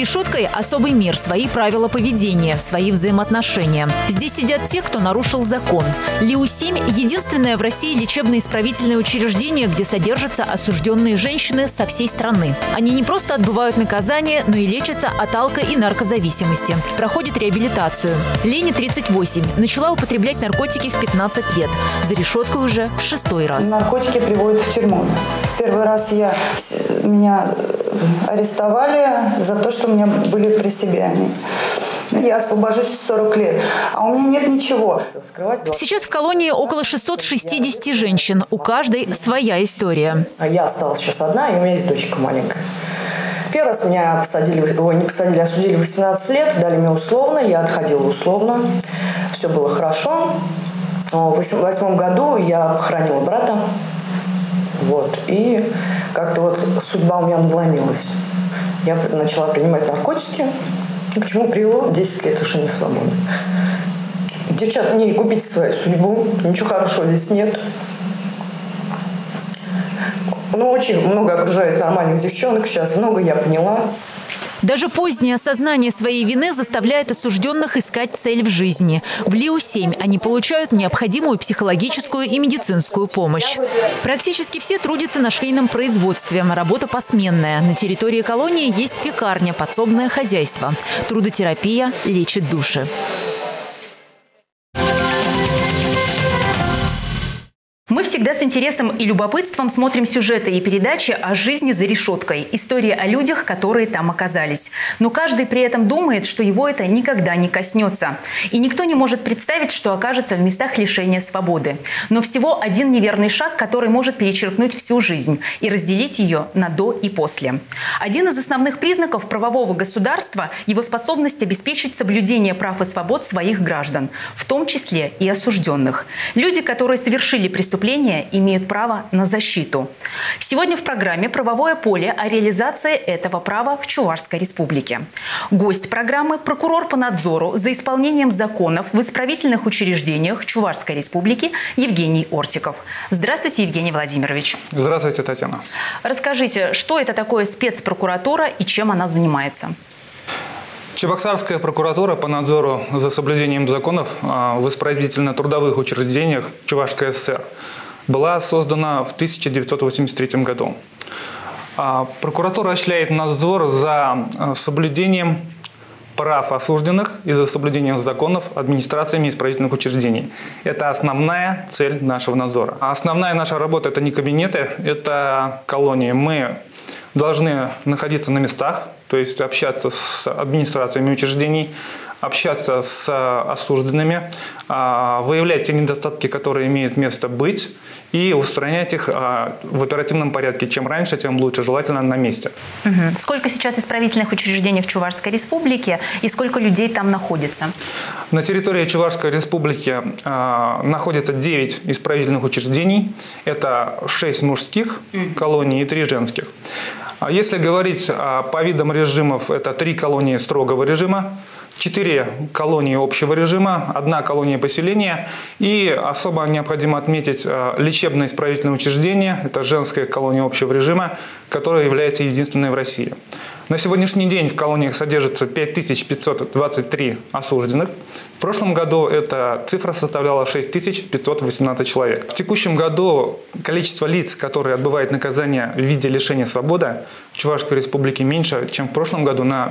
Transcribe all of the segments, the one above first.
решеткой особый мир, свои правила поведения, свои взаимоотношения. Здесь сидят те, кто нарушил закон. ЛИУ-7 – единственное в России лечебно-исправительное учреждение, где содержатся осужденные женщины со всей страны. Они не просто отбывают наказание, но и лечатся от алко- и наркозависимости. Проходят реабилитацию. Лене 38. Начала употреблять наркотики в 15 лет. За решеткой уже в 6-й раз. Наркотики приводят в тюрьму. Первый раз меня арестовали за то, что у меня были при себе они. Я освобожусь в 40 лет, а у меня нет ничего. Сейчас в колонии около 660 женщин. У каждой своя история. Я осталась сейчас одна, и у меня есть дочка маленькая. Первый раз меня осудили в 18 лет, дали мне условно, я отходила условно. Все было хорошо. В 2008 году я похоронила брата. И как-то судьба у меня надломилась. Я начала принимать наркотики. К чему привело 10 лет лишения свободы. Девчат, не губите свою судьбу. Ничего хорошего здесь нет. Очень много окружает нормальных девчонок. Сейчас много, я поняла. Даже позднее осознание своей вины заставляет осужденных искать цель в жизни. В ЛИУ-7 они получают необходимую психологическую и медицинскую помощь. Практически все трудятся на швейном производстве. Работа посменная. На территории колонии есть пекарня, подсобное хозяйство. Трудотерапия лечит души. Мы всегда с интересом и любопытством смотрим сюжеты и передачи о жизни за решеткой. Истории о людях, которые там оказались. Но каждый при этом думает, что его это никогда не коснется. И никто не может представить, что окажется в местах лишения свободы. Но всего один неверный шаг, который может перечеркнуть всю жизнь и разделить ее на до и после. Один из основных признаков правового государства – его способность обеспечить соблюдение прав и свобод своих граждан, в том числе и осужденных. Люди, которые совершили преступление, имеют право на защиту. Сегодня в программе «Правовое поле» о реализации этого права в Чувашской республике. Гость программы – прокурор по надзору за исполнением законов в исправительных учреждениях Чувашской республики Евгений Ортиков. Здравствуйте, Евгений Владимирович. Здравствуйте, Татьяна. Расскажите, что это такое спецпрокуратура и чем она занимается? Чебоксарская прокуратура по надзору за соблюдением законов в исправительно-трудовых учреждениях Чувашской ССР была создана в 1983 году. Прокуратура осуществляет надзор за соблюдением прав осужденных и за соблюдением законов администрациями исправительных учреждений. Это основная цель нашего надзора. Основная наша работа – это не кабинеты, это колонии. Мы должны находиться на местах, то есть общаться с администрациями учреждений, общаться с осужденными, выявлять те недостатки, которые имеют место быть, и устранять их в оперативном порядке. Чем раньше, тем лучше, желательно на месте. Сколько сейчас исправительных учреждений в Чувашской республике и сколько людей там находится? На территории Чувашской республики находится 9 исправительных учреждений. Это 6 мужских колоний и 3 женских. Если говорить по видам режимов, это 3 колонии строгого режима, 4 колонии общего режима, 1 колония поселения и особо необходимо отметить лечебно-исправительное учреждение, это женская колония общего режима, которая является единственной в России. На сегодняшний день в колониях содержится 5523 осужденных. В прошлом году эта цифра составляла 6518 человек. В текущем году количество лиц, которые отбывают наказание в виде лишения свободы в Чувашской республике меньше, чем в прошлом году на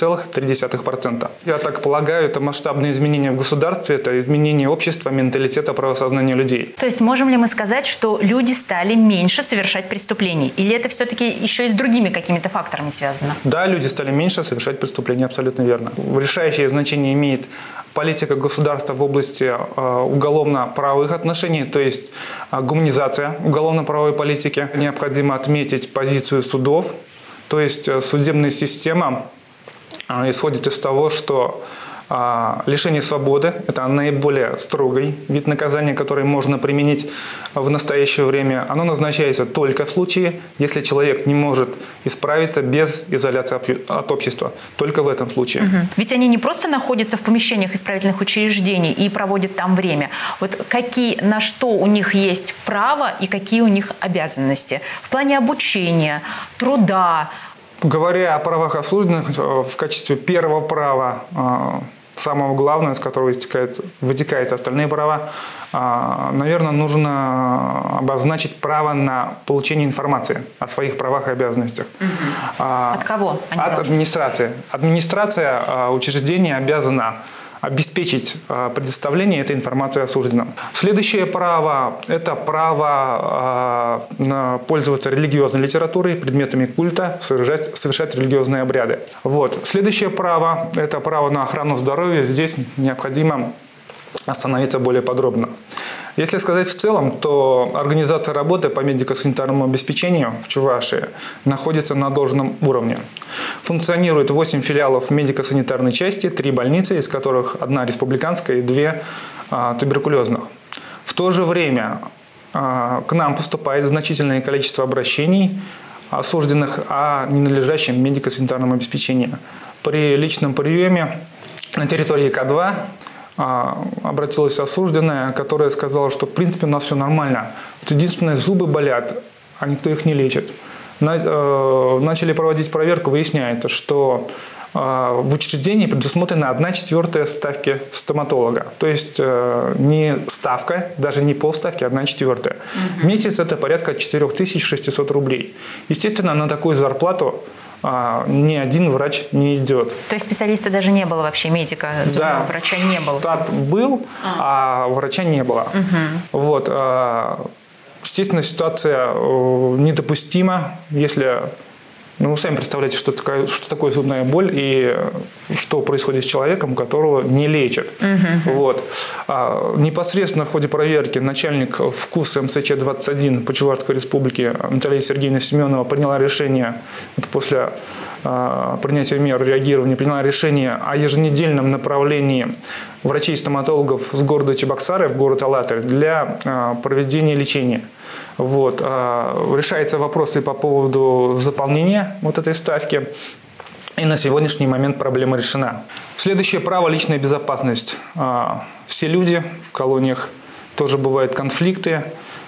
15,3%. Я так полагаю, это масштабные изменения в государстве, это изменение общества, менталитета, правосознания людей. То есть можем ли мы сказать, что люди стали меньше совершать преступлений? Или это все-таки еще и с другими какими-то факторами связано? Да, люди стали меньше совершать преступления, абсолютно верно. Решающее значение имеет политика государства в области уголовно-правовых отношений, то есть гуманизация уголовно-правовой политики. Необходимо отметить позицию судов, то есть судебная система исходит из того, что лишение свободы – это наиболее строгий вид наказания, который можно применить в настоящее время. Оно назначается только в случае, если человек не может исправиться без изоляции от общества. Только в этом случае. Ведь они не просто находятся в помещениях исправительных учреждений и проводят там время. Вот на что у них есть право и какие у них обязанности в плане обучения, труда, Говоря о правах осужденных, в качестве первого права, самого главного, из которого вытекают остальные права, наверное, нужно обозначить право на получение информации о своих правах и обязанностях. От кого? От администрации. Администрация учреждения обязана обеспечить предоставление этой информации осужденным. Следующее право – это право пользоваться религиозной литературой, предметами культа, совершать религиозные обряды. Вот. Следующее право – это право на охрану здоровья. Здесь необходимо остановиться более подробно. Если сказать в целом, то организация работы по медико-санитарному обеспечению в Чувашии находится на должном уровне. Функционирует 8 филиалов медико-санитарной части, 3 больницы, из которых 1 республиканская и 2 туберкулезных. В то же время к нам поступает значительное количество обращений осужденных о ненадлежащем медико-санитарном обеспечении. При личном приеме на территории К2 обратилась осужденная, которая сказала, что в принципе у нас все нормально. Вот единственное, зубы болят, а никто их не лечит. Начали проводить проверку, выясняется, что в учреждении предусмотрена 1/4 ставки стоматолога. То есть не ставка, даже не полставки, а 1/4. В месяц это порядка 4600 рублей. Естественно, на такую зарплату ни один врач не идет. То есть специалиста даже не было вообще, медика, зубного врача не было? Штат был, а врача не было. Вот. Естественно, ситуация недопустима, если... Ну, вы сами представляете, что такое зубная боль и что происходит с человеком, которого не лечат. Вот. Непосредственно в ходе проверки начальник ВКУС МСЧ-21 по Чувашской республике Наталья Сергеевна Семенова приняла решение, после принятия мер реагирования, приняла решение о еженедельном направлении врачей-стоматологов с города Чебоксары в город Алатырь для проведения лечения. Вот. Решаются вопросы по поводу заполнения вот этой ставки. И на сегодняшний момент проблема решена. Следующее право – личная безопасность. Все люди в колониях, тоже бывают конфликты.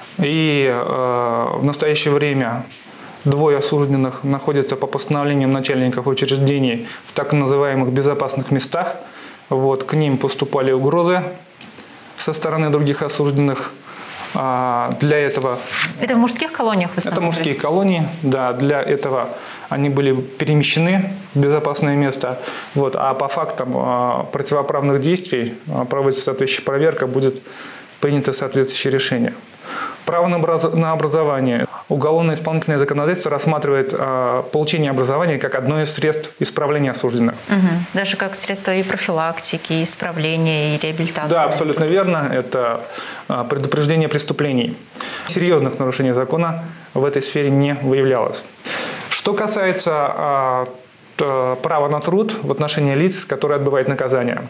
И в настоящее время 2 осужденных находятся по постановлениям начальников учреждений в так называемых безопасных местах. Вот. К ним поступали угрозы со стороны других осужденных. Для этого... Это в мужских колониях в основном? Это мужские колонии, да. Для этого они были перемещены в безопасное место. Вот. А по фактам противоправных действий проводится соответствующая проверка, будет принято соответствующее решение. Право на образование. Уголовно-исполнительное законодательство рассматривает получение образования как одно из средств исправления осужденных. Даже как средство и профилактики, и исправления, и реабилитации. Да, абсолютно верно. Это предупреждение преступлений. Серьезных нарушений закона в этой сфере не выявлялось. Что касается права на труд в отношении лиц, которые отбывают наказание.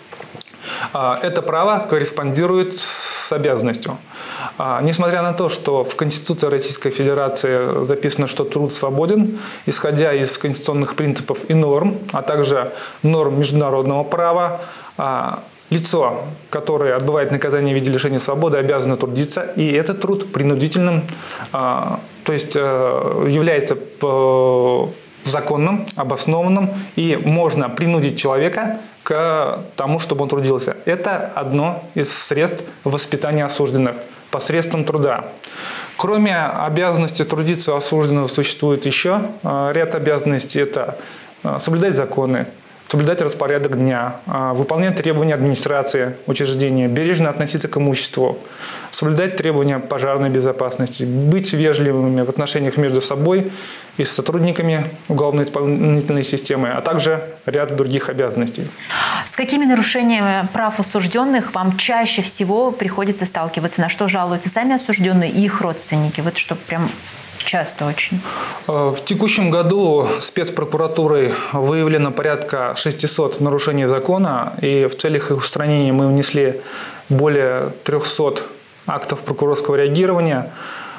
Это право корреспондирует с обязанностью. Несмотря на то, что в Конституции Российской Федерации записано, что труд свободен, исходя из конституционных принципов и норм, а также норм международного права, лицо, которое отбывает наказание в виде лишения свободы, обязано трудиться, и этот труд принудительным, то есть является законным, обоснованным, и можно принудить человека к тому, чтобы он трудился. Это одно из средств воспитания осужденных посредством труда. Кроме обязанности трудиться у осужденного существует еще ряд обязанностей. Это соблюдать законы, соблюдать распорядок дня, выполнять требования администрации учреждения, бережно относиться к имуществу, соблюдать требования пожарной безопасности, быть вежливыми в отношениях между собой и с сотрудниками уголовно-исполнительной системы, а также ряд других обязанностей. С какими нарушениями прав осужденных вам чаще всего приходится сталкиваться? На что жалуются сами осужденные и их родственники? Вот что прям часто очень. В текущем году спецпрокуратурой выявлено порядка 600 нарушений закона, и в целях их устранения мы внесли более 300 актов прокурорского реагирования.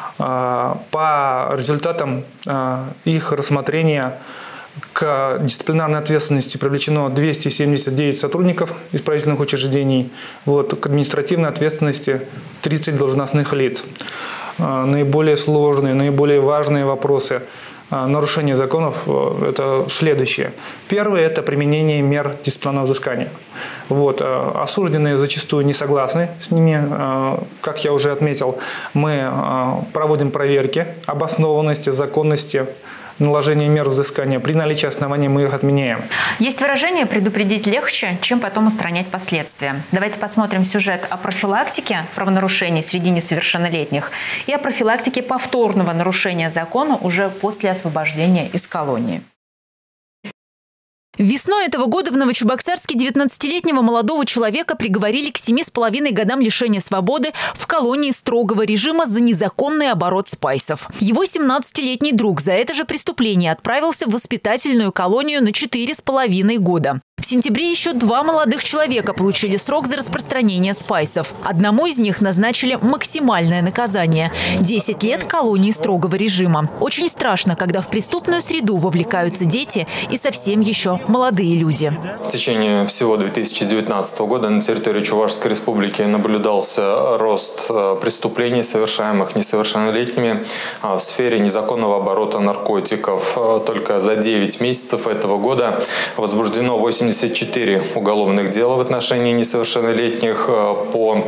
По результатам их рассмотрения к дисциплинарной ответственности привлечено 279 сотрудников исправительных учреждений, к административной ответственности 30 должностных лиц. Наиболее сложные, наиболее важные вопросы нарушения законов это следующее. Первое – это применение мер дисциплинарного взыскания. Вот. Осужденные зачастую не согласны с ними. Как я уже отметил, мы проводим проверки обоснованности, законности наложения мер взыскания. При наличии оснований мы их отменяем. Есть выражение «предупредить легче, чем потом устранять последствия». Давайте посмотрим сюжет о профилактике правонарушений среди несовершеннолетних и о профилактике повторного нарушения закона уже после освобождения из колонии. Весной этого года в Новочебоксарске 19-летнего молодого человека приговорили к 7,5 годам лишения свободы в колонии строгого режима за незаконный оборот спайсов. Его 17-летний друг за это же преступление отправился в воспитательную колонию на 4,5 года. В сентябре еще 2 молодых человека получили срок за распространение спайсов. Одному из них назначили максимальное наказание – 10 лет колонии строгого режима. Очень страшно, когда в преступную среду вовлекаются дети и совсем еще молодые люди. В течение всего 2019 года на территории Чувашской республики наблюдался рост преступлений, совершаемых несовершеннолетними в сфере незаконного оборота наркотиков. Только за 9 месяцев этого года возбуждено 84 уголовных дел в отношении несовершеннолетних по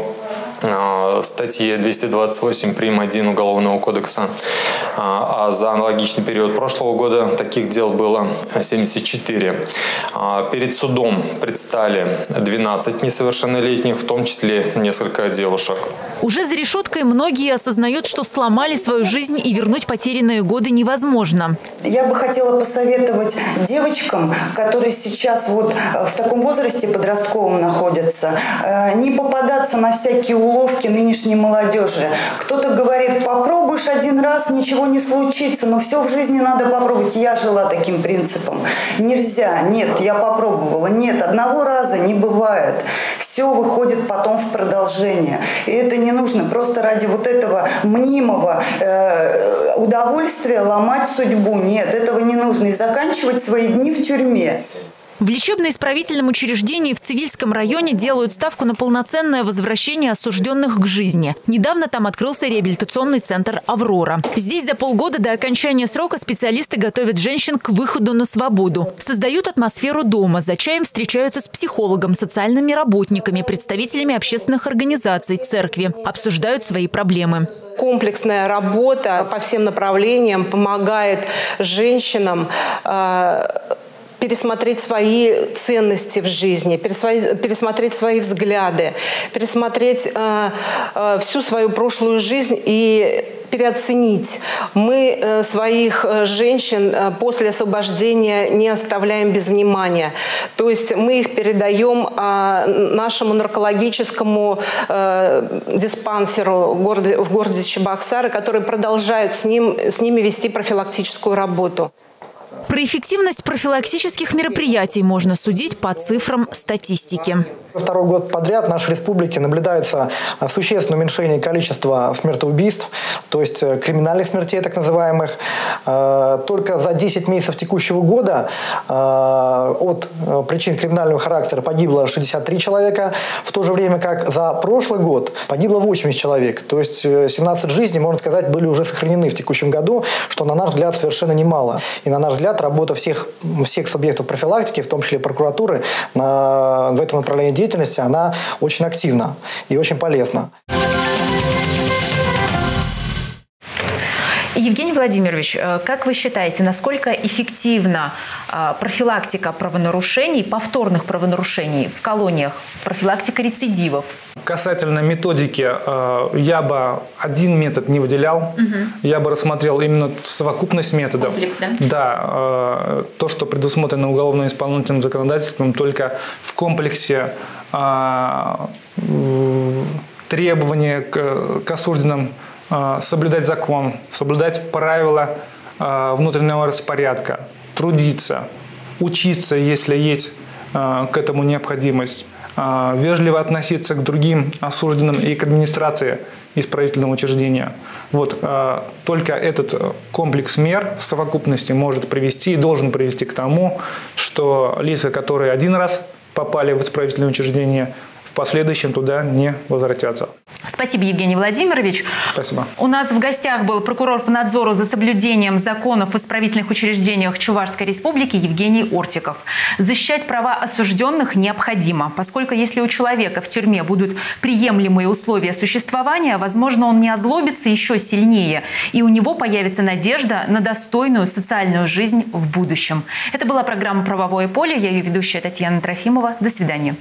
статье 228 прим. 1 Уголовного кодекса. А за аналогичный период прошлого года таких дел было 74. Перед судом предстали 12 несовершеннолетних, в том числе несколько девушек. Уже за решеткой многие осознают, что сломали свою жизнь и вернуть потерянные годы невозможно. Я бы хотела посоветовать девочкам, которые сейчас вот в таком возрасте подростковом находятся, не попадаться на всякие уловки нынешней молодежи. Кто-то говорит, попробуешь один раз, ничего не случится, но все в жизни надо попробовать. Я жила таким принципом. Нельзя, нет, я попробовала. Нет, одного раза не бывает. Все выходит потом в продолжение. И это не нужно просто ради вот этого мнимого удовольствия ломать судьбу. Нет, этого не нужно. И заканчивать свои дни в тюрьме. В лечебно-исправительном учреждении в Цивильском районе делают ставку на полноценное возвращение осужденных к жизни. Недавно там открылся реабилитационный центр «Аврора». Здесь за полгода до окончания срока специалисты готовят женщин к выходу на свободу. Создают атмосферу дома, за чаем встречаются с психологом, социальными работниками, представителями общественных организаций, церкви. Обсуждают свои проблемы. Комплексная работа по всем направлениям помогает женщинам пересмотреть свои ценности в жизни, пересмотреть свои взгляды, пересмотреть всю свою прошлую жизнь и переоценить. Мы своих женщин после освобождения не оставляем без внимания. То есть мы их передаем нашему наркологическому диспансеру в городе Чебоксары, который продолжает с ними вести профилактическую работу. Про эффективность профилактических мероприятий можно судить по цифрам статистики. Второй год подряд в нашей республике наблюдается существенное уменьшение количества смертоубийств, то есть криминальных смертей так называемых. Только за 10 месяцев текущего года от причин криминального характера погибло 63 человека, в то же время как за прошлый год погибло 80 человек. То есть 17 жизней, можно сказать, были уже сохранены в текущем году, что, на наш взгляд, совершенно немало. И, на наш взгляд, работа всех субъектов профилактики, в том числе прокуратуры, в этом направлении деятельности, она очень активна и очень полезна. Евгений Владимирович, как вы считаете, насколько эффективна профилактика правонарушений, повторных правонарушений в колониях, профилактика рецидивов? Касательно методики, я бы один метод не выделял. Я бы рассмотрел именно совокупность методов. Комплекс, да? Да, то, что предусмотрено уголовно-исполнительным законодательством, только в комплексе требования к осужденным соблюдать закон, соблюдать правила внутреннего распорядка, трудиться, учиться, если есть к этому необходимость, вежливо относиться к другим осужденным и к администрации исправительного учреждения. Вот, только этот комплекс мер в совокупности может привести и должен привести к тому, что лица, которые один раз попали в исправительное учреждение, в последующем туда не возвратятся. Спасибо, Евгений Владимирович. Спасибо. У нас в гостях был прокурор по надзору за соблюдением законов в исправительных учреждениях Чувашской Республики Евгений Ортиков. Защищать права осужденных необходимо, поскольку если у человека в тюрьме будут приемлемые условия существования, возможно, он не озлобится еще сильнее, и у него появится надежда на достойную социальную жизнь в будущем. Это была программа «Правовое поле». Я ее ведущая Татьяна Трофимова. До свидания.